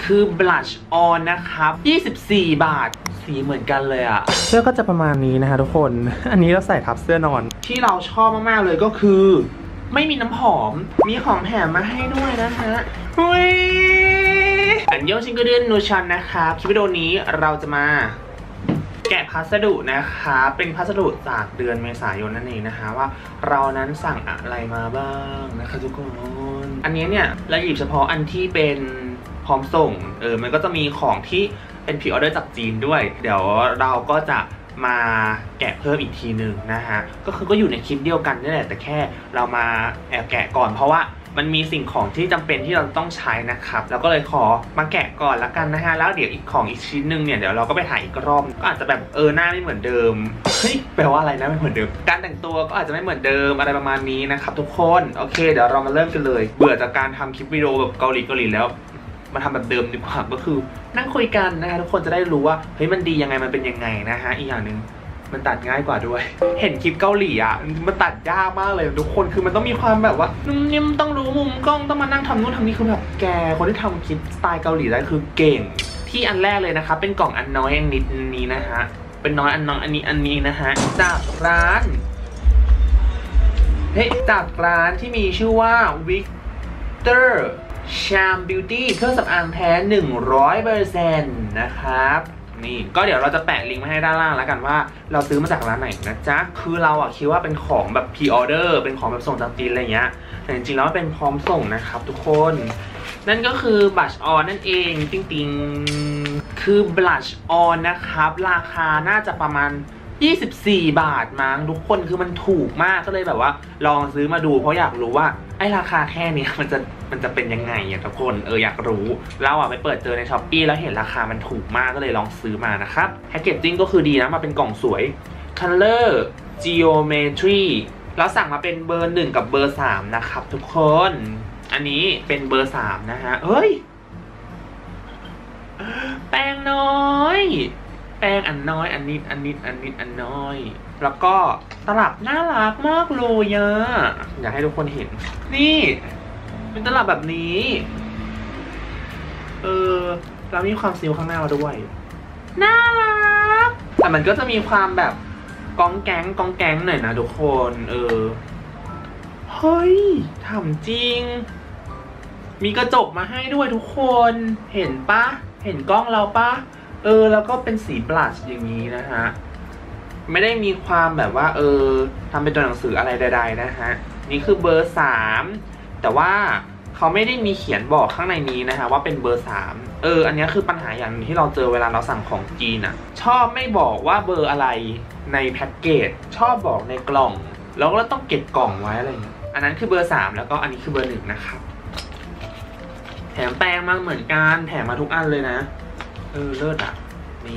คือ blush on นะครับ24 บาทสีเหมือนกันเลยอะเสื้อก็จะประมาณนี้นะฮะทุกคนอันนี้เราใส่ทับเสื้อนอนที่เราชอบมากๆเลยก็คือไม่มีน้ำหอมมีของแถมมาให้ด้วยนะฮะอันยองชิงเกอร์เดือนนูชันนะครับคลิปวิดีโอนี้เราจะมาแกะพัสดุนะคะเป็นพัสดุจากเดือนเมษายนนั่นเองนะคะว่าเรานั้นสั่งอะไรมาบ้างนะคะทุกคนอันนี้เนี่ยเราหยิบเฉพาะอันที่เป็นพร้อมส่งมันก็จะมีของที่เป็นพรีออเดอร์จากจีนด้วยเดี๋ยวเราก็จะมาแกะเพิ่มอีกทีหนึ่งนะฮะก็อยู่ในคลิปเดียวกันนี่แหละแต่แค่เรามาแอบแกะก่อนเพราะว่ามันมีสิ่งของที่จำเป็นที่เราต้องใช้นะครับแล้วก็เลยขอมาแกะก่อนละกันนะฮะแล้วเดี๋ยวอีกของอีกชิ้นนึงเนี่ยเดี๋ยวเราก็ไปถ่ายอีกรอบก็อาจจะแบบหน้าไม่เหมือนเดิมเฮ้ยแปลว่าอะไรนะไม่เหมือนเดิมการแต่งตัวก็อาจจะไม่เหมือนเดิมอะไรประมาณนี้นะครับทุกคนโอเคเดี๋ยวเรามาเริ่มกันเลยเบื่อจากการทำคลิปวิดีโอแบบเกาหลีแล้วมาทำแบบเดิมดีกว่าก็คือนั่งคุยกันนะฮะทุกคนจะได้รู้ว่าเฮ้ยมันดียังไงมันเป็นยังไงนะฮะอีกอย่างหนึ่งมันตัดง่ายกว่าด้วยเห็นคลิปเกาหลีอ่ะมันตัดยากมากเลยทุกคนคือมันต้องมีความแบบว่านิ่มต้องรู้มุมกล้องต้องมานั่งทำนู่นทำนี่คือแบบแกคนที่ทำคลิปสไตล์เกาหลีได้คือเก่งที่อันแรกเลยนะคะเป็นกล่องอันน้อยอันนิดนี้นะฮะเป็นน้อยอันน้องอันนี้นะฮะจากร้านที่มีชื่อว่า Victor Charm Beauty เครื่องสำอางแท้ 100% นะครับนี่ก็เดี๋ยวเราจะแปะลิงก์มาให้ด้านล่างแล้วกันว่าเราซื้อมาจากร้านไหนนะจ๊ะคือเราอะคิดว่าเป็นของแบบพรีออเดอร์เป็นของแบบส่งจากจีนอะไรเงี้ยแต่จริงๆแล้วเป็นพร้อมส่งนะครับทุกคนนั่นก็คือ blush on นั่นเองจริงๆคือ blush on นะครับราคาน่าจะประมาณ24 บาทมั้งทุกคนคือมันถูกมากก็เลยแบบว่าลองซื้อมาดูเพราะอยากรู้ว่าไอ้ราคาแค่นี้มันจะเป็นยังไงทุกคนอยากรู้เราไปเปิดเจอใน Shopee แล้วเห็นราคามันถูกมากก็เลยลองซื้อมานะครับแพคเกจจิ้งก็คือดีนะมาเป็นกล่องสวย Color Geometry แล้วสั่งมาเป็นเบอร์ 1กับเบอร์ 3นะครับทุกคนอันนี้เป็นเบอร์ 3นะฮะเฮ้ยแป้งน้อยแป้งอันน้อยอันน้อยแล้วก็ตลับน่ารักมากเลยอยากให้ทุกคนเห็นนี่เป็นตลับแบบนี้แล้วมีความซิลข้างหน้ามาด้วยน่ารักแต่มันก็จะมีความแบบก้องแก๊งหน่อยนะทุกคนเฮ้ยถามจริงมีกระจกมาให้ด้วยทุกคนเห็นปะเห็นกล้องเราปะแล้วก็เป็นสีบลัชอย่างนี้นะฮะไม่ได้มีความแบบว่าทำเป็นตัวหนังสืออะไรใดๆนะฮะนี่คือเบอร์ 3แต่ว่าเขาไม่ได้มีเขียนบอกข้างในนี้นะฮะว่าเป็นเบอร์ 3อันนี้คือปัญหาอย่างนึงที่เราเจอเวลาเราสั่งของจีนอะชอบไม่บอกว่าเบอร์อะไรในแพ็กเกจชอบบอกในกล่องแล้วก็ต้องเก็บกล่องไว้อะไรอย่างเงี้ยอันนั้นคือเบอร์ 3แล้วก็อันนี้คือเบอร์ 1นะครับแถมแป้งมาเหมือนกันแถมมาทุกอันเลยนะเลิศอ่ะนี่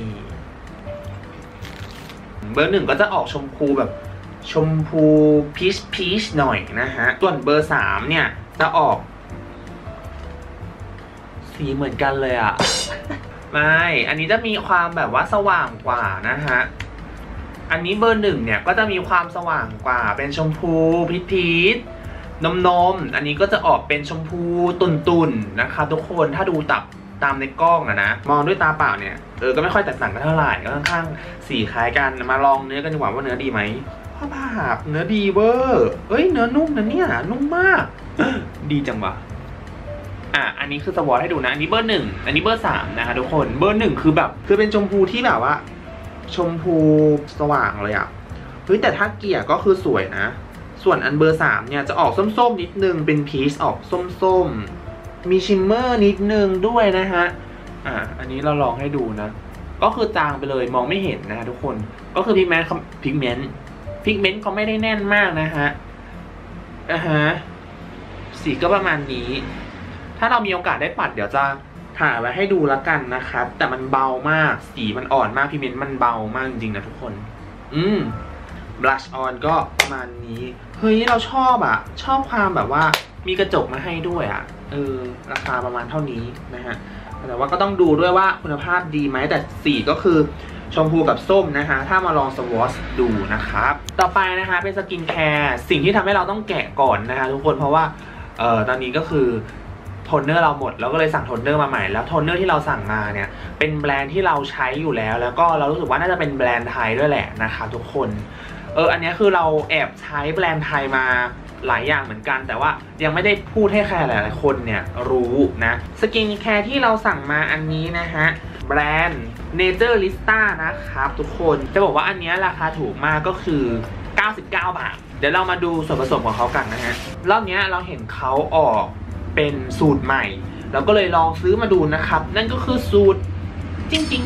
เบอร์ 1ก็จะออกชมพูแบบชมพูพีชหน่อยนะฮะส่วนเบอร์ 3เนี่ยจะออกสีเหมือนกันเลยอ่ะ ไม่อันนี้จะมีความแบบว่าสว่างกว่านะฮะอันนี้เบอร์ 1เนี่ยก็จะมีความสว่างกว่าเป็นชมพูพีชนมอันนี้ก็จะออกเป็นชมพูตุ่นนะคะทุกคนถ้าดูตามในกล้องนะมองด้วยตาเปล่าเนี่ยก็ไม่ค่อยแตกต่างกันเท่าไหร่ก็ค่อนข้างสีคล้ายกันมาลองเนื้อกันดีกว่าว่าเนื้อดีไหมพ่อภาพเนื้อดีเวอร์เนื้อนุ่มนะเนี่ยนุ่มมาก ดีจังวะอันนี้คือสวอตให้ดูนะอันนี้เบอร์ 1อันนี้เบอร์ 3นะคะทุกคนเบอร์ 1คือแบบคือเป็นชมพูที่แบบว่าชมพูสว่างเลยแต่ถ้าเกลี่ยก็คือสวยนะส่วนอันเบอร์ 3เนี่ยจะออกส้มๆนิดนึงเป็นพีชออกส้มมีชิมเมอร์นิดนึงด้วยนะฮะอันนี้เราลองให้ดูนะก็คือจางไปเลยมองไม่เห็นนะทุกคนก็คือพิกเมนต์เขาไม่ได้แน่นมากนะฮะสีก็ประมาณนี้ถ้าเรามีโอกาสได้ปัดเดี๋ยวจะถ่ายไว้ให้ดูแล้วกันนะครับแต่มันเบามากสีมันอ่อนมากพิกเมนต์มันเบามากจริงๆนะทุกคนblush on ก็ประมาณนี้เฮ้ยเราชอบความแบบว่ามีกระจกมาให้ด้วยราคาประมาณเท่านี้นะฮะแต่ว่าก็ต้องดูด้วยว่าคุณภาพดีไหมแต่สีก็คือชมพูกับส้มนะฮะถ้ามาลองสวอชดูนะครับต่อไปนะคะเป็นสกินแคร์สิ่งที่ทำให้เราต้องแกะก่อนนะคะทุกคนเพราะว่าตอนนี้ก็คือโทนเนอร์เราหมดแล้วก็เลยสั่งโทนเนอร์มาใหม่แล้วโทนเนอร์ที่เราสั่งมาเนี่ยเป็นแบรนด์ที่เราใช้อยู่แล้วก็เรารู้สึกว่าน่าจะเป็นแบรนด์ไทยด้วยแหละนะคะทุกคนอันนี้คือเราแอบใช้แบรนด์ไทยมาหลายอย่างเหมือนกันแต่ว่ายังไม่ได้พูดให้ใครหลายๆคนเนี่ยรู้นะสกินแคร์ที่เราสั่งมาอันนี้นะฮะแบรนด์ Naturalista นะครับทุกคนจะบอกว่าอันนี้ราคาถูกมากก็คือ99 บาทเดี๋ยวเรามาดูส่วนผสมของเขากันนะฮะรอบนี้เราเห็นเขาออกเป็นสูตรใหม่เราก็เลยลองซื้อมาดูนะครับนั่นก็คือสูตรจริง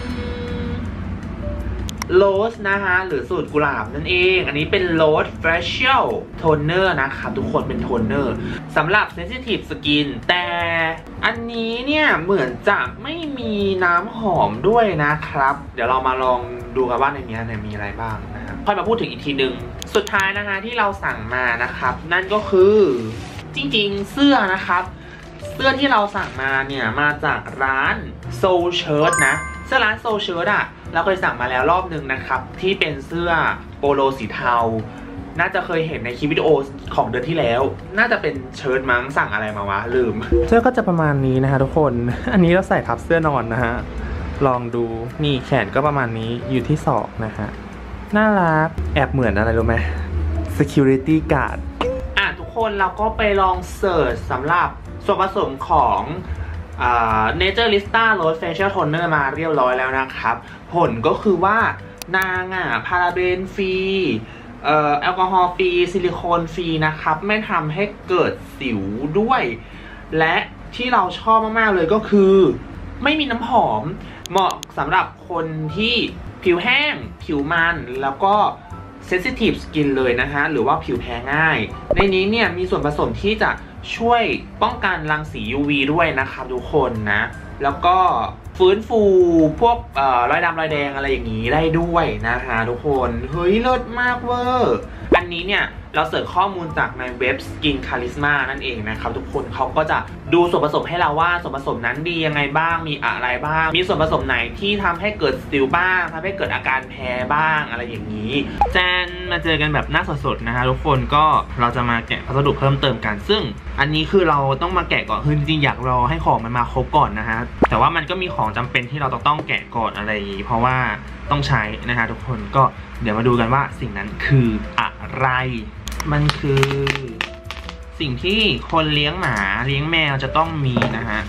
โรสนะฮะหรือสูตรกุหลาบนั่นเองอันนี้เป็นโรส facial toner นะครับทุกคนเป็นโทนเนอร์สำหรับ sensitive skin แต่อันนี้เนี่ยเหมือนจะไม่มีน้ำหอมด้วยนะครับเดี๋ยวเรามาลองดูกันว่าในนี้มีอะไรบ้างนะครับค่อยมาพูดถึงอีกทีหนึ่งสุดท้ายนะคะที่เราสั่งมานะครับนั่นก็คือจริงๆเสื้อนะครับเสื้อที่เราสั่งมาเนี่ยมาจากร้าน Soul Shirt นะเสื้อร้าน Soul Shirt อะเราเคยสั่งมาแล้วรอบนึงนะครับที่เป็นเสื้อโปโลสีเทาน่าจะเคยเห็นในคลิปวิดีโอของเดือนที่แล้วน่าจะเป็นเชิ้ตมั้งสั่งอะไรมาวะลืมเสื้อก็จะประมาณนี้นะฮะทุกคนอันนี้เราใส่ทับเสื้อนอนนะฮะลองดูนี่แขนก็ประมาณนี้อยู่ที่ศอกนะฮะน่ารักแอบเหมือนอะไรรู้ไหม security guard ทุกคนเราก็ไปลองเสิร์ชสำหรับส่วนผสมของNaturalista Rose Facial Toner มาเรียบร้อยแล้วนะครับผลก็คือว่านางพาราเบนฟรีแอลกอฮอล์ฟรีซิลิโคนฟรีนะครับไม่ทำให้เกิดสิวด้วยและที่เราชอบมากๆเลยก็คือไม่มีน้ำหอมเหมาะสำหรับคนที่ผิวแห้งผิวมันแล้วก็sensitive skin เลยนะฮะหรือว่าผิวแพ้ง่ายในนี้เนี่ยมีส่วนผสมที่จะช่วยป้องกันรังสี UV ด้วยนะครับทุกคนนะแล้วก็ฟื้นฟูพวกรอยดำรอยแดงอะไรอย่างนี้ได้ด้วยนะฮะทุกคนเฮ้ยเลิศมากเวอร์อันนี้เนี่ยเราเสิร์ชข้อมูลจากในเว็บ Skin Charisma นั่นเองนะครับทุกคนเขาก็จะดูส่วนผสมให้เราว่าส่วนผสมนั้นดียังไงบ้างมีอะไรบ้างมีส่วนผสมไหนที่ทำให้เกิดสิวบ้างทำให้เกิดอาการแพ้บ้างอะไรอย่างนี้แจนมาเจอกันแบบหน้าสดๆนะฮะทุกคนก็เราจะมาแกะพัสดุเพิ่มเติมกันซึ่งอันนี้คือเราต้องมาแกะก่อนคือจริงๆอยากรอให้ของมันมาครบก่อนนะฮะแต่ว่ามันก็มีของจำเป็นที่เราต้องแกะก่อนอะไรอย่างนี้เพราะว่าต้องใช้นะฮะทุกคนก็เดี๋ยวมาดูกันว่าสิ่งนั้นคืออะไรมันคือสิ่งที่คนเลี้ยงหมาเลี้ยงแมวจะต้องมีนะฮะ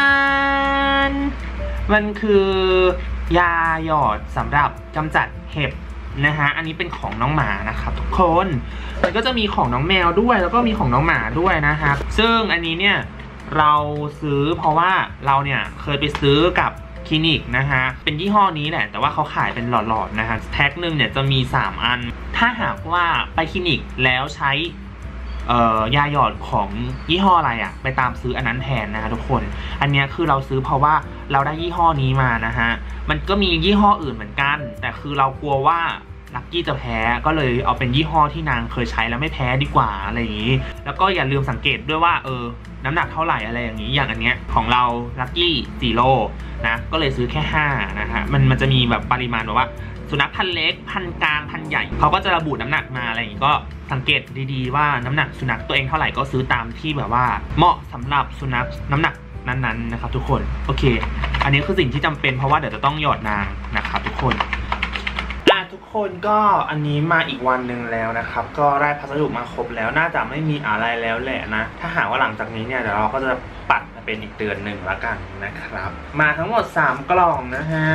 มันคือยาหยอดสำหรับกำจัดเห็บนะฮะอันนี้เป็นของน้องหมานะครับทุกคนมันก็จะมีของน้องแมวด้วยแล้วก็มีของน้องหมาด้วยนะครับซึ่งอันนี้เนี่ยเราซื้อเพราะว่าเราเนี่ยเคยไปซื้อกับคลินิกนะฮะเป็นยี่ห้อนี้แหละแต่ว่าเขาขายเป็นหลอดๆนะฮะแท็กหนึ่งเนี่ยจะมี3อันถ้าหากว่าไปคลินิกแล้วใช้ยาหยอดของยี่ห้ออะไรไปตามซื้ออันนั้นแทนนะฮะทุกคนอันนี้คือเราซื้อเพราะว่าเราได้ยี่ห้อนี้มานะฮะมันก็มียี่ห้ออื่นเหมือนกันแต่คือเรากลัวว่าลักกี้จะแพ้ก็เลยเอาเป็นยี่ห้อที่นางเคยใช้แล้วไม่แพ้ดีกว่าอะไรอย่างนี้แล้วก็อย่าลืมสังเกตด้วยว่าน้ำหนักเท่าไหร่อะไรอย่างนี้อย่างอันเนี้ยของเราลักกี้4 โลนะก็เลยซื้อแค่5นะฮะมันจะมีแบบปริมาณแบบว่าสุนัขพันเล็กพันกลางพันใหญ่เขาก็จะระบุน้ำหนักมาอะไรอย่างนี้ก็สังเกตดีๆว่าน้ำหนักสุนัขตัวเองเท่าไหร่ก็ซื้อตามที่แบบว่าเหมาะสำหรับสุนัขน้ำหนักนั้นๆนะครับทุกคนโอเคอันนี้คือสิ่งที่จำเป็นเพราะว่าเดี๋ยวจะต้องหยอดนางนะครับทุกคนทุกคนก็อันนี้มาอีกวันหนึ่งแล้วนะครับก็ได้พัสดุมาครบแล้วน่าจะไม่มีอะไรแล้วแหละนะถ้าหากว่าหลังจากนี้เนี่ยเดี๋ยวเราก็จะปัดมาเป็นอีกเดือนหนึ่งละกันนะครับมาทั้งหมด3 กล่องนะฮะ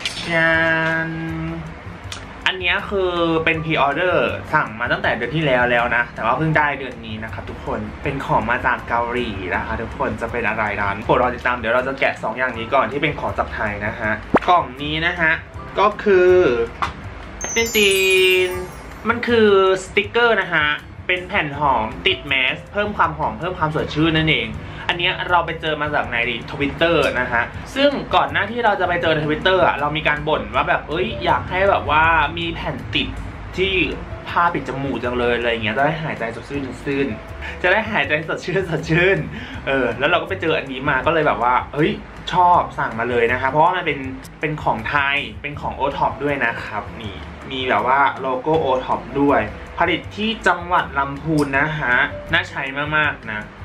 อันนี้คือเป็นพรีออเดอร์สั่งมาตั้งแต่เดือนที่แล้วนะแต่ว่าเพิ่งได้เดือนนี้นะครับทุกคนเป็นของมาจากเกาหลีนะคะทุกคนจะเป็นอะไรนั้นโปรดรอติดตามเดี๋ยวเราจะแกะ2 อย่างนี้ก่อนที่เป็นของจากไทยนะฮะกล่องนี้นะฮะก็คือเป็นจีนมันคือสติกเกอร์นะฮะเป็นแผ่นหอมติดแมสเพิ่มความหอมเพิ่มความสดชื่นนั่นเองอันนี้เราไปเจอมาจากในTwitterนะฮะซึ่งก่อนหน้าที่เราจะไปเจอในTwitterเรามีการบ่นว่าแบบอยากให้แบบว่ามีแผ่นติดที่ผ้าปิดจมูกจังเลยอะไรอย่างเงี้ยจะได้หายใจสดชื่นจะได้หายใจสดชื่นแล้วเราก็ไปเจออันนี้มาก็เลยแบบว่าชอบสั่งมาเลยนะคะเพราะว่ามันเป็นของไทยเป็นของ OTOP ด้วยนะครับนี่มีแบบว่าโลโก้ OTOP ด้วยผลิตที่จังหวัดลำพูนนะฮะน่าใช้มากๆนะ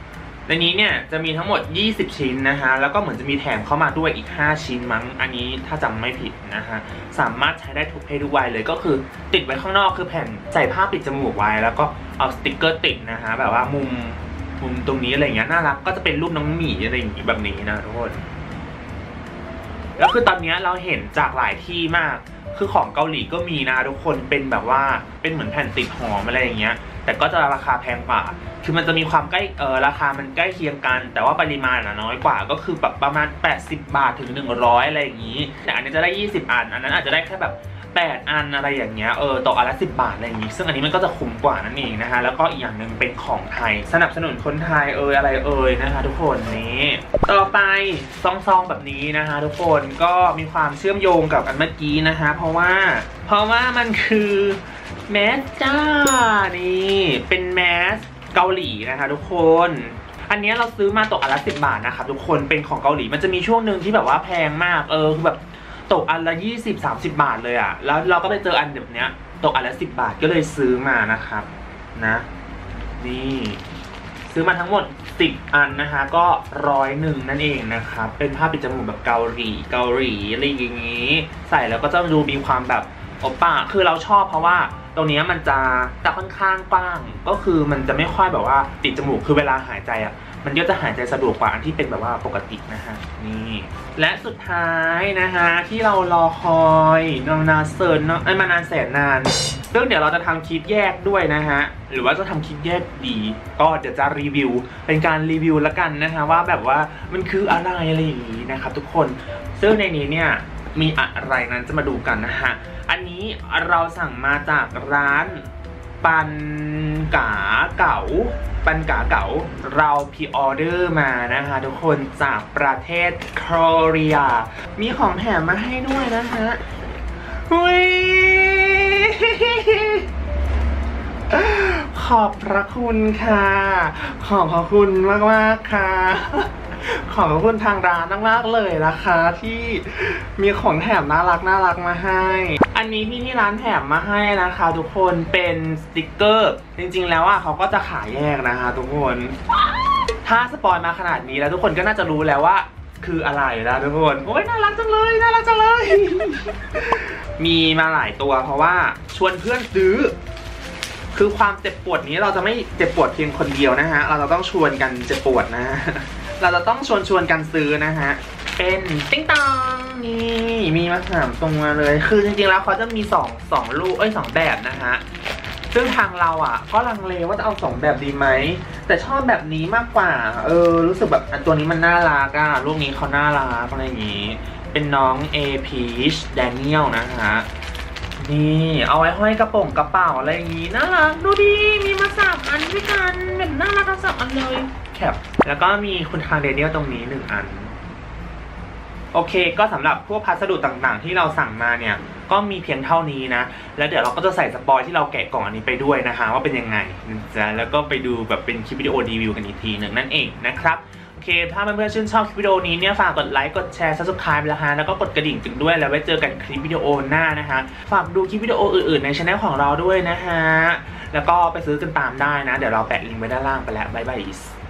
ในนี้เนี่ยจะมีทั้งหมด20ชิ้นนะฮะแล้วก็เหมือนจะมีแถมเข้ามาด้วยอีก5ชิ้นมั้งอันนี้ถ้าจำไม่ผิดนะฮะสามารถใช้ได้ทุกเพศทุกวัยเลยก็คือติดไว้ข้างนอกคือแผ่นใส่ผ้าปิดจมูกไว้แล้วก็เอาสติกเกอร์ติดนะฮะแบบว่ามุมตรงนี้อะไรอย่างเงี้ยน่ารักก็จะเป็นรูปน้องหมีอะไรอย่างงี้แบบนี้นะทุกคนแล้วคือตอนนี้เราเห็นจากหลายที่มากคือของเกาหลีก็มีนะทุกคนเป็นแบบว่าเป็นเหมือนแผ่นติดหอมอะไรอย่างเงี้ยแต่ก็จะราคาแพงกว่าคือมันจะมีความใกล้ราคามันใกล้เคียงกันแต่ว่าปริมาณน้อยกว่าก็คือแบบประมาณ80 บาทถึง100อะไรอย่างงี้แต่อันนี้จะได้20 อันอันนั้นอาจจะได้แค่แบบ8 อันอะไรอย่างเงี้ยตกอันละ10 บาทอะไรอย่างงี้ซึ่งอันนี้มันก็จะคุ้มกว่านั่นเองนะคะแล้วก็อีกอย่างหนึ่งเป็นของไทยสนับสนุนคนไทยอะไรนะคะทุกคนนี้ต่อไปซองแบบนี้นะคะทุกคนก็มีความเชื่อมโยงกับอันเมื่อกี้นะคะเพราะว่ามันคือแมสจ้านี่เป็นแมสเกาหลีนะคะทุกคนอันนี้เราซื้อมาตกอันละ10 บาทนะคะทุกคนเป็นของเกาหลีมันจะมีช่วงหนึ่งที่แบบว่าแพงมากคือแบบตกอันละ20-30 บาทเลยอ่ะแล้วเราก็ไปเจออันแบบเนี้ยตกอันละ10 บาทก็เลยซื้อมานะครับนะนี่ซื้อมาทั้งหมด10 อันนะคะก็101นั่นเองนะครับเป็นผ้าปิดจมูกแบบเกาหลีอะไรอย่างนี้ใส่แล้วก็จะดูมีความแบบโอป้าคือเราชอบเพราะว่าตรงนี้มันจะค่อนข้างกว้างก็คือมันจะไม่ค่อยแบบว่าติดจมูกคือเวลาหายใจอ่ะมันก็จะหายใจสะดวกกว่าอันที่เป็นแบบว่าปกตินะฮะนี่และสุดท้ายนะฮะที่เรารอคอยมานานแสนนานซึ่งเดี๋ยวเราจะทำคลิปแยกด้วยนะฮะหรือว่าจะทำคลิปแยกดีก็เดี๋ยวจะรีวิวเป็นการรีวิวละกันนะฮะว่าแบบว่ามันคืออะไรอย่างนี้นะครับทุกคนซึ่งในนี้เนี่ยมีอะไรนั้นจะมาดูกันนะฮะอันนี้เราสั่งมาจากร้านปันกาเก๋าเราพรีออเดอร์มานะคะทุกคนจากประเทศเกาหลีมีของแถมมาให้ด้วยนะฮะขอบพระคุณค่ะขอบพระคุณมากค่ะขอบคุณทางร้านมากๆเลยนะคะที่มีของแถมน่ารักมาให้อันนี้ที่ร้านแถมมาให้นะคะทุกคนเป็นสติกเกอร์จริงๆแล้วเขาก็จะขายแยกนะคะทุกคนถ้าสปอยมาขนาดนี้แล้วทุกคนก็น่าจะรู้แล้วว่าคืออะไรนะทุกคนโอ้ยน่ารักจังเลยมีมาหลายตัวเพราะว่าชวนเพื่อนซื้อคือความเจ็บปวดนี้เราจะไม่เจ็บปวดเพียงคนเดียวนะฮะเราจะต้องชวนกันเจ็บปวดนะฮะเราจะต้องชวนกันซื้อนะฮะเป็นติ๊งตองนี่มีมา3 ตรงมาเลยคือจริงๆแล้วเขาจะมี2 ลูก2 แบบนะฮะซึ่งทางเราก็ลังเลว่าจะเอา2 แบบดีไหมแต่ชอบแบบนี้มากกว่ารู้สึกแบบตัวนี้มันน่ารักลูกนี้เขาน่ารักอะไรอย่างนี้เป็นน้องPeach Daniel นะฮะนี่เอาไว้ห้อยกระเป๋าอะไรอย่างงี้น่ารักดูดีมีมา3 อันด้วยกันแบบน่ารักทั้ง3 อันเลยแคปแล้วก็มีคุณทางเดเนียลตรงนี้1 อันโอเคก็สำหรับพวกพัสดุต่างๆที่เราสั่งมาเนี่ยก็มีเพียงเท่านี้นะแล้วเดี๋ยวเราก็จะใส่สปอยที่เราแกะกล่องอันนี้ไปด้วยนะคะว่าเป็นยังไงนะจ๊ะแล้วก็ไปดูแบบเป็นคลิปวิดีโอรีวิวกันอีกทีหนึ่งนั่นเองนะครับโอเคถ้าเพื่อนๆชื่นชอบคลิปวิดีโอนี้เนี่ยฝากกดไลค์กดแชร์ Subscribe แล้วก็กดกระดิ่งจึงด้วยแล้วไว้เจอกันคลิปวิดีโอหน้านะคะฝากดูคลิปวิดีโออื่นๆในช่องของเราด้วยนะฮะแล้วก็ไปซื้อกันตามได้นะเดี๋ยวเราแปะลิงก์ไว้ด้านล่างไปแล้วบ๊ายบาย